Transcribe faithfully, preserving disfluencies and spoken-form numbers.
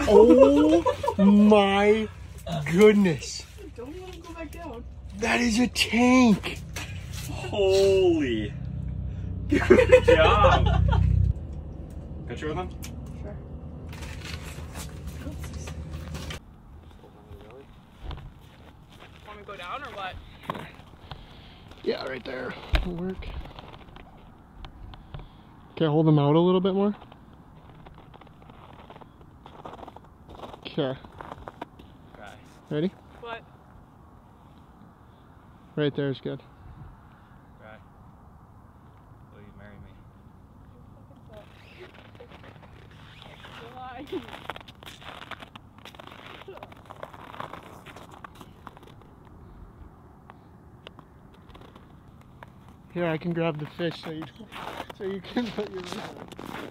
Oh my goodness. Don't let him go back down. That is a tank. Holy. Good job. Picture with him? Sure. Want me to go down or what? Yeah, right there. That'll work. Can I hold them out a little bit more? Okay. Okay. Ready? What? Right there is good. Okay. Will you marry me? Why? Here, I can grab the fish so you don't, so you can put your.